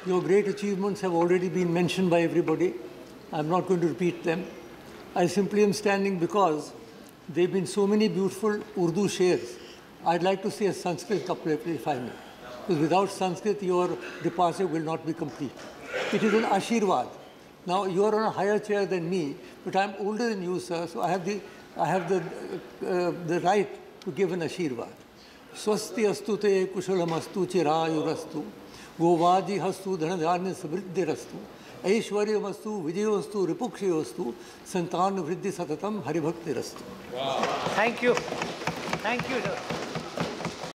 Your great achievements have already been mentioned by everybody. I'm not going to repeat them. I simply am standing because there have been so many beautiful Urdu shares. I'd like to say a Sanskrit couplet, if I may. Because without Sanskrit, your departure will not be complete. It is an Ashirwad. Now, you are on a higher chair than me, but I'm older than you, sir, so I have the right to give an Ashirwad. Swasti astu te kushalam astu chirayurastu govadi hastu dhanadhanya samriddhirastu aishwaryamastu vijayostu ripukshayostu santan vriddhi satatam haribhaktirastu. Wow. Thank you. Thank you, sir.